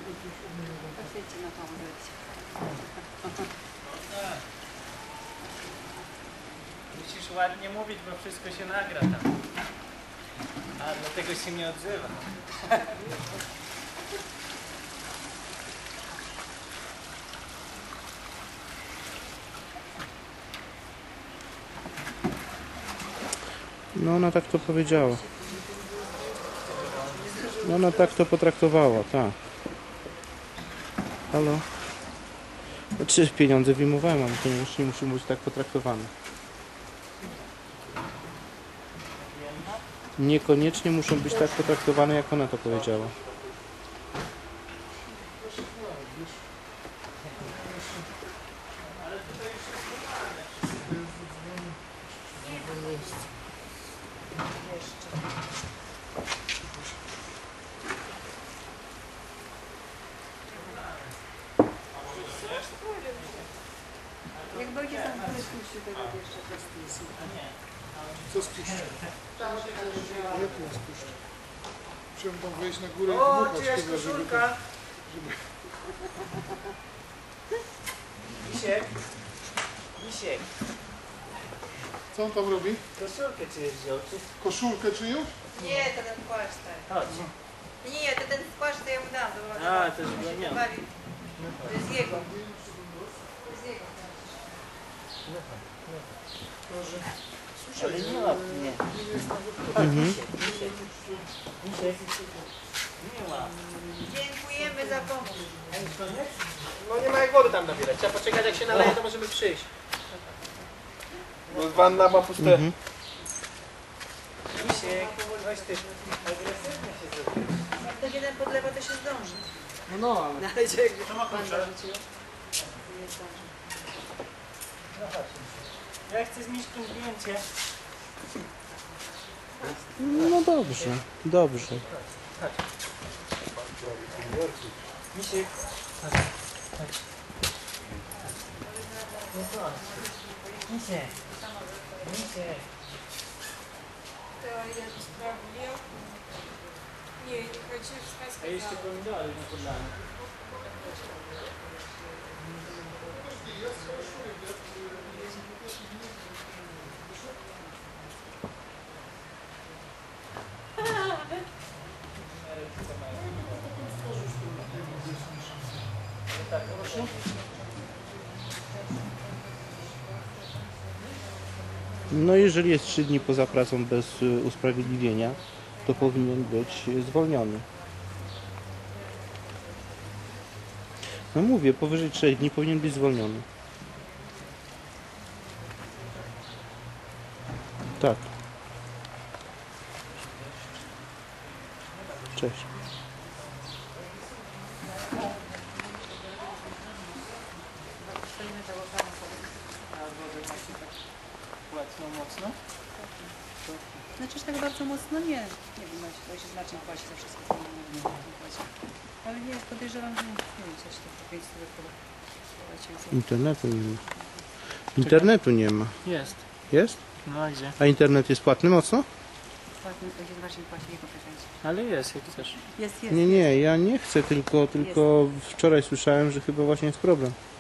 Poświęćcie na to użycie. Musisz ładnie mówić, bo wszystko się nagra tam. A dlatego się nie odzywa. No ona tak to powiedziała. No ona tak to potraktowała, tak. Halo? Znaczy pieniądze wyjmowałem, ale to nie muszą być tak potraktowane. Niekoniecznie muszą być tak potraktowane, jak ona to powiedziała. Jak dojdzie tam tyle spuści tego jeszcze prestiżu. Co spuszczę? Jak nie spuszczę? Musiałem tam wejść na górę i O, dmuchać czyjaś chyba, żeby... koszulka! Misiek! Misiek! Co on tam robi? Koszulkę czyjeś wziął, czy... Koszulkę czyjąś? Nie, to ten płaszcz tak. Chodź. Nie, to ten płaszcz to ja mu dam. A, to już go miał. To jest jego. To jest jego. Ale nie łap mnie. Nie łap. Dziękujemy za pomoc. No nie ma jak wody tam nabierać. Trzeba poczekać, jak się naleje, to możemy przyjść. Bo wanna ma puste. Misiek, weź ty. Agresywnie się zrobił. Jak to jeden podlewa, to się zdąży. No ale... No ale jak To ma pan klucze. zarzucił, nie zdąży. No chodź. Ja chcę z Miśkiem zdjęcie. No dobrze, dobrze. Misiek. Chodź. Chodź. No chodź. Misiek. Misiek. Teoria sprawdził. Nie, nie chodzi w A jeszcze pomidory na podlane. No jeżeli jest 3 dni poza pracą bez usprawiedliwienia, to powinien być zwolniony. No mówię, powyżej 3 dni powinien być zwolniony. Tak. Cześć. Stoimy za łapami sobie. A wodę macie tak płatną mocno? Znaczy tak bardzo mocno nie. Nie wiem, bo się znacznie płaci za wszystko, co nie płaci. Ale nie, podejrzewam, że nie wiem, coś to po 500 płaci. Internetu nie ma. Internetu nie ma. Jest. Jest? No a gdzie? A internet jest płatny mocno? Płatny, to się znacznie płaci, nie poczekajcie. Ale jest, jak chcesz. Jest. Nie, ja nie chcę, tylko wczoraj słyszałem, że chyba właśnie jest problem.